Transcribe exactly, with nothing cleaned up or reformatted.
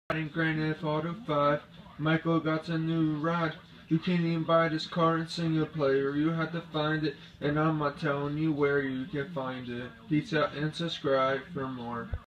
In Grand Theft Auto five, Michael got a new ride. You can't even buy this car in single player. You have to find it, and I'm not telling you where you can find it. Peace out and subscribe for more.